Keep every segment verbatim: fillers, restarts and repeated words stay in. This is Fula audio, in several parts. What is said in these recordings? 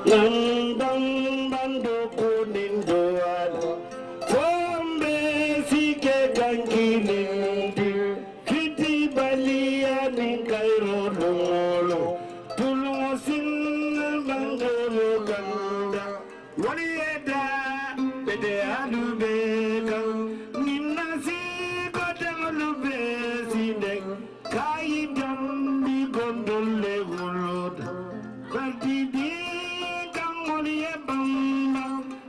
nandang bando kunin doan fombe sike gankinin di kiti balia ni kairo lolo tulungo sin bangolo ganda wali eda bede alube kan ninna si kodam alube sindek kai dambi gondole gulod Badidi kamoli bamba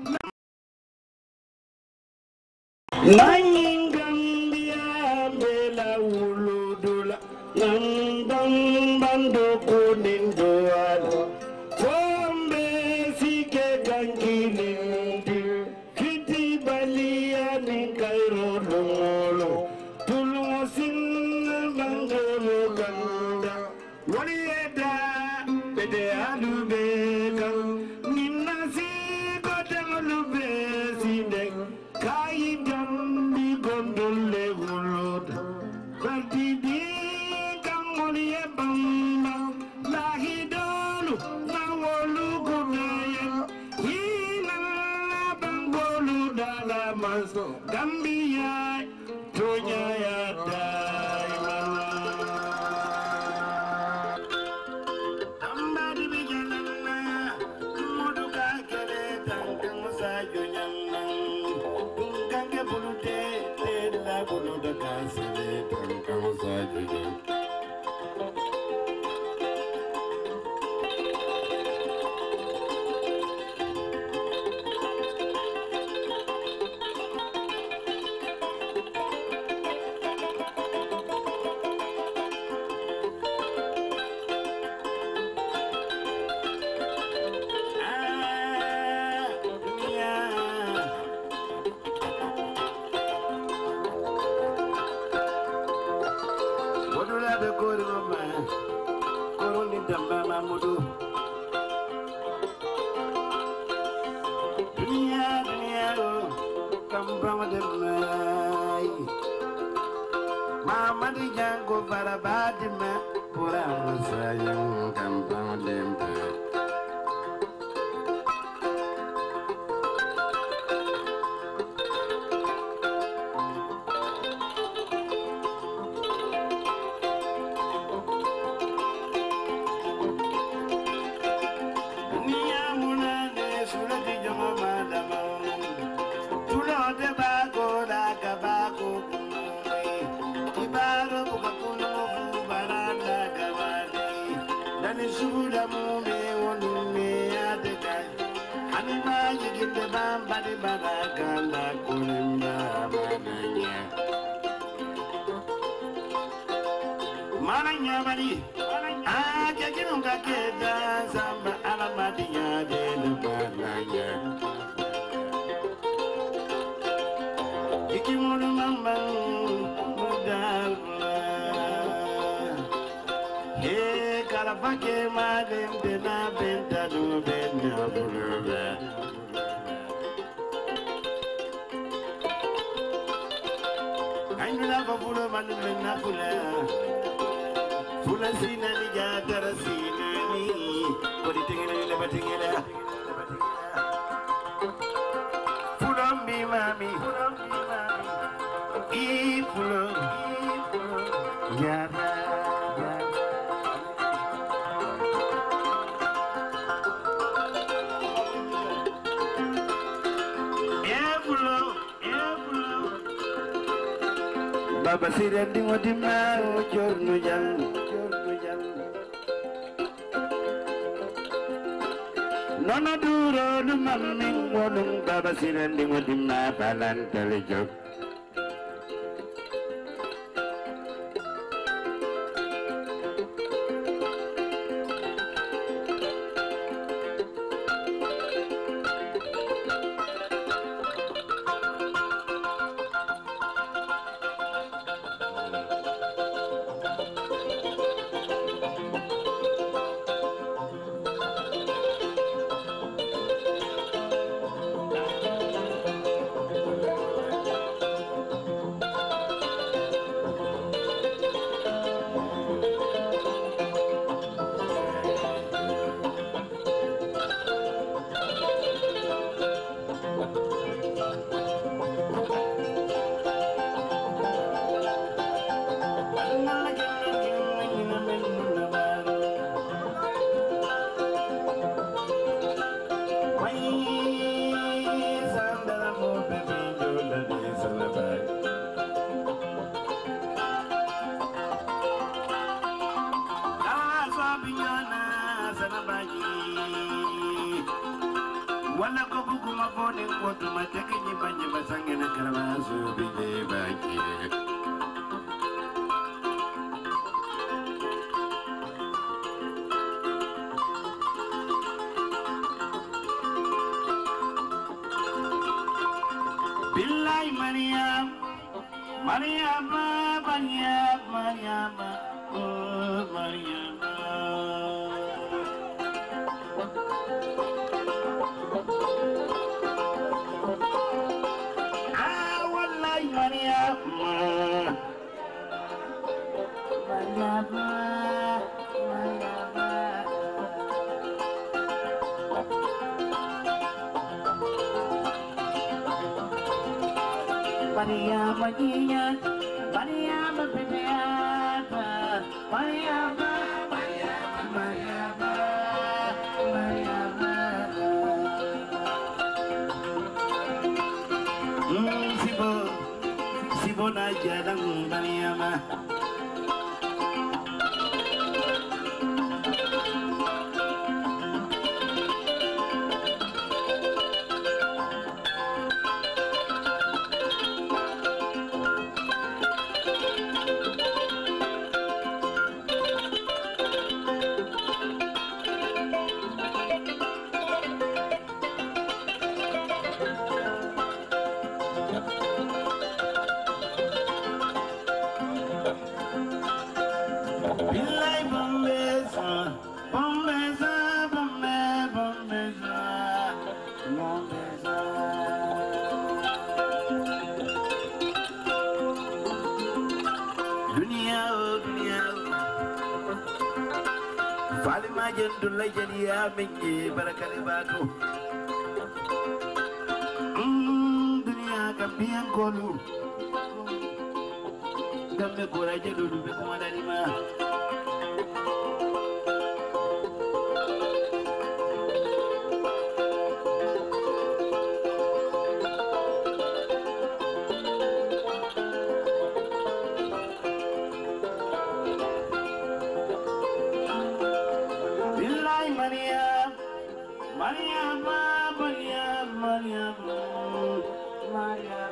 Nanyingambia bela uludula Nandang bando kunin doan Fombe sike gankinin di Kiti balia ni kairo lungolo Tulungo sin bangolo ganda Wali eda bede alube kan Ninna si kodem alube sindek Kai dambi gondole gulod Badidi kamoli bamba Lahi dolu nawolu kudayen Hina bangolu dalamas Gambia tonya ya Mama di jango para badima pura sayang gampang dempe dunia mulane sudah di jango madama tulo de bago da kabago Suda mume wondume adeka Hanima yigite bamba di baraganda kulimba mananya Mananya bari Aja jinunga keda samba alamadiya dele mananya Ikimunu mamang mudal Karapake madem dena benta do benya bulube Ainula babula manu menna pula Pula sina ni jatara sina ni Kodi tingena ni lebat tingena Pulam bi mami I pulam Yara Baba siren di modima jornu jang jornu jang Nona duro du maming wonung baba siren di modima balan telejok sana baji wala ko buguma bone ngoto mateke ni banje basange na karabaso bije baji Billahi Maryam Maryam Maryam Maryam oh Maryam ah wallahi Maryam Maryam Maria Maria Maria Maria Maria Maria Maria Maria Hmm sibo sibo na jalan Maria Billahi bombeza, bombeza, bombe, bombeza, bombeza. Dunia, oh dunia, fali majendu la jadiya menye barakali batu. Hmm, dunia kambiang kolu. Gambe koraje dulu be komanda lima. Billahi Maryam Maryam Maryam Maryam Maryam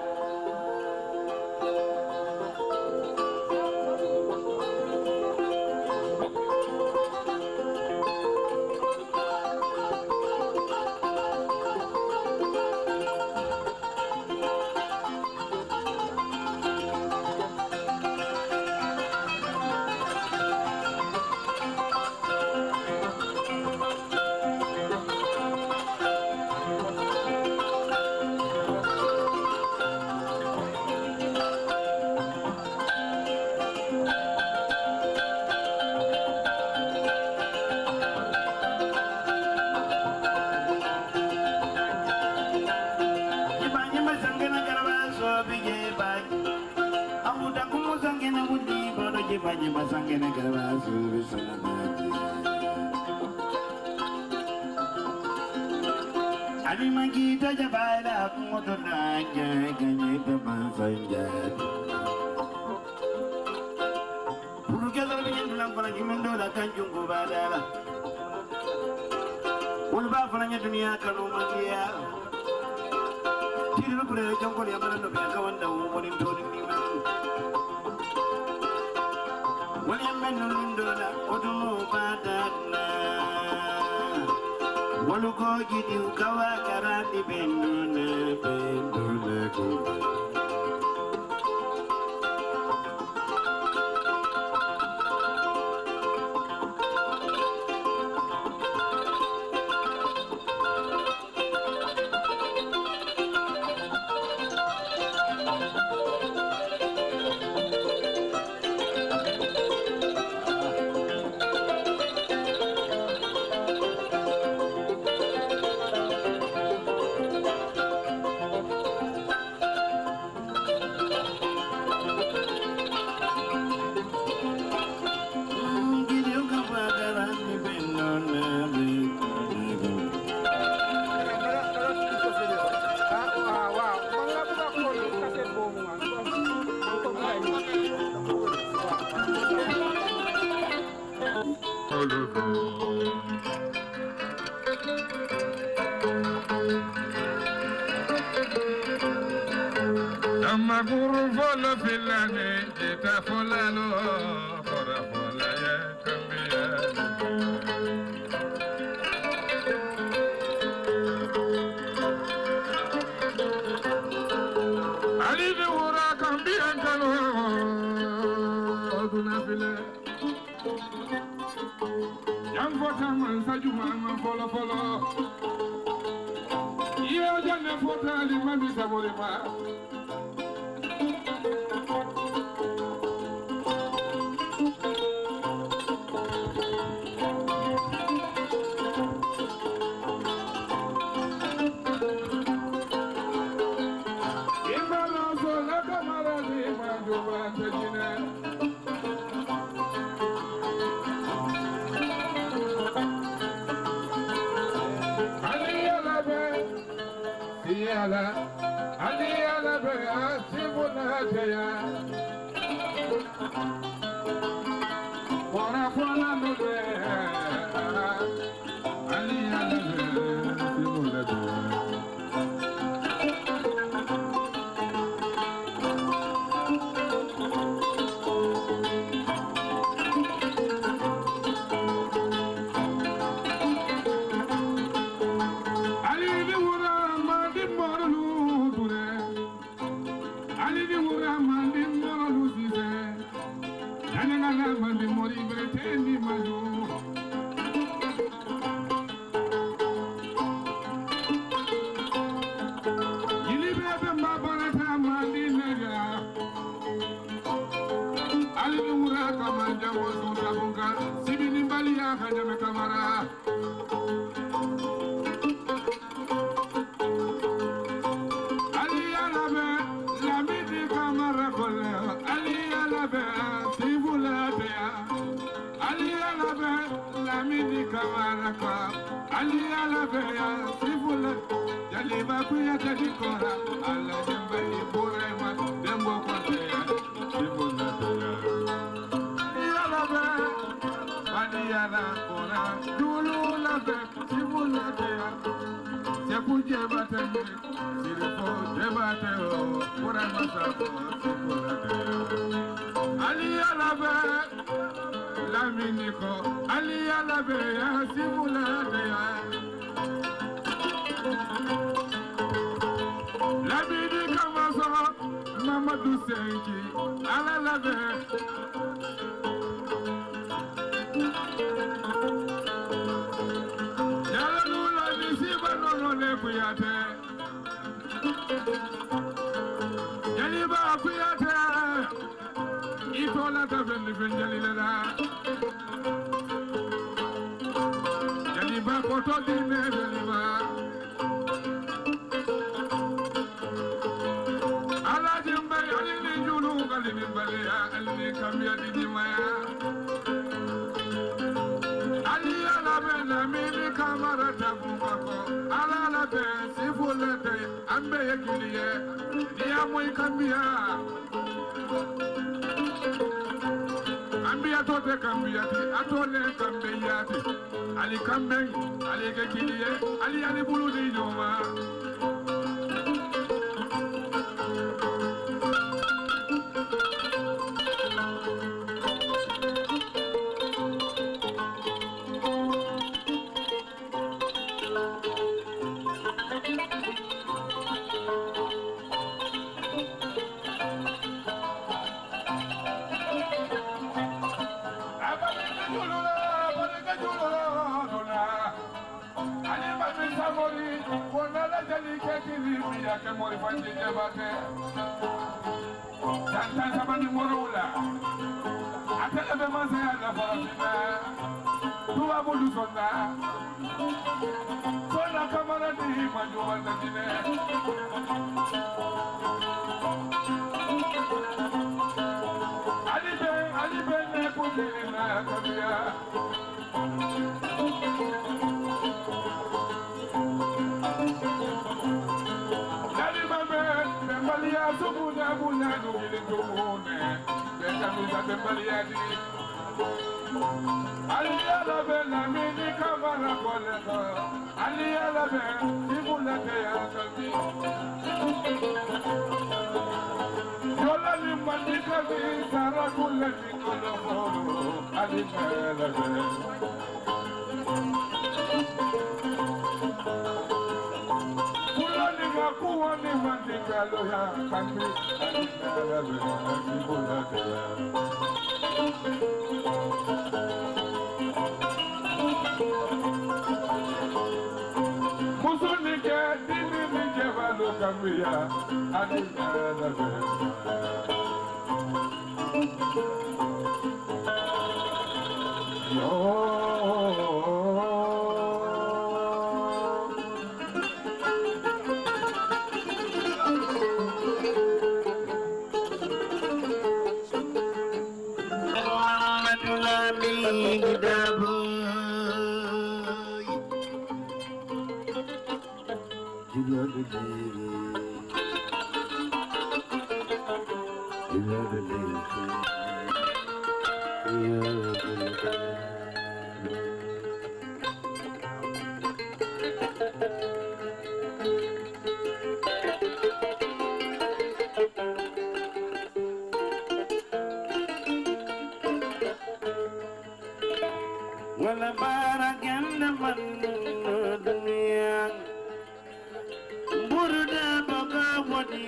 Banye masange na garabasu bisanamaji Ali magita jabala moto nanya ganye pemasanja Puru kala binyen dulang pala jimendo la kanjung badala Ulba falanya dunia kanu magia Tiru pure jongkol ya marando be kawanda wonin todi ni man Menundola odumu badana Waluko jidi ukawa karani benduna benduna kumba Mama guru vola filane, jeta fola lo, fora fola ya kambia. Ali de ura kambia kano, duna file. Yang vota man sajuma man fola fola. Iyo janne fota li mami sabole ma. wala baraganda man dunia burda boga wadi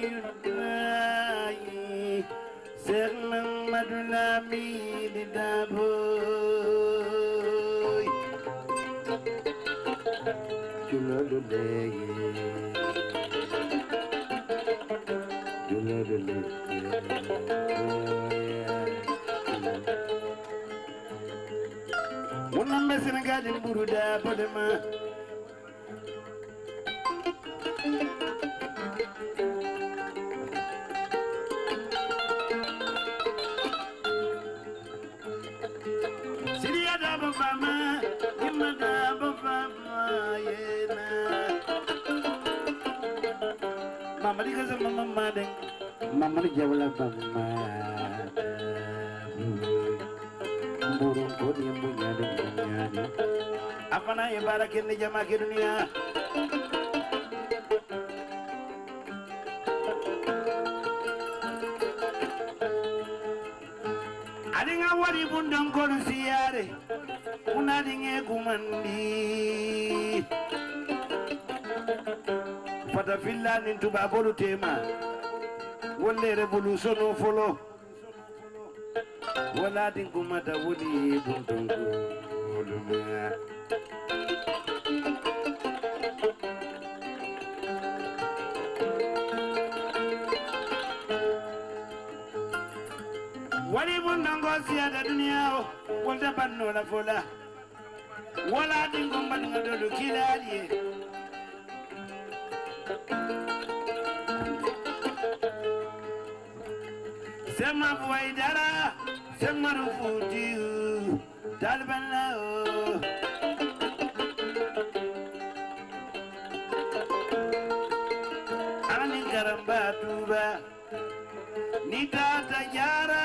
dai serman madulami di daboy jululu legi jululu legi Wonambe Sénégal di buruda bodema Sidia da bama imada bama yena Mama di kaza mama madeng Mama di jawla bama burung bodi yang punya dunia apa na ibarakin di jamaah dunia ada ngawari bundang kono siare una dinge kumandi fata filani tuba bolu tema wolle revolution o folo wala din kuma da wuli buntungu olumia wali bundango siya da dunia wala banno la fola wala din kuma dinga dodo kilali sema buaidara sema rufutiu talbanao ani garamba tuba ni tata jara